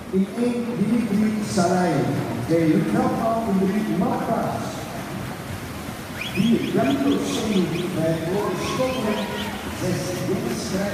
In 1 Dimitri Salai, de Luchthansa in de Malpaas. 4 Janko Sonu bij Boris Stoppelen, 6 Dennis Schrijver.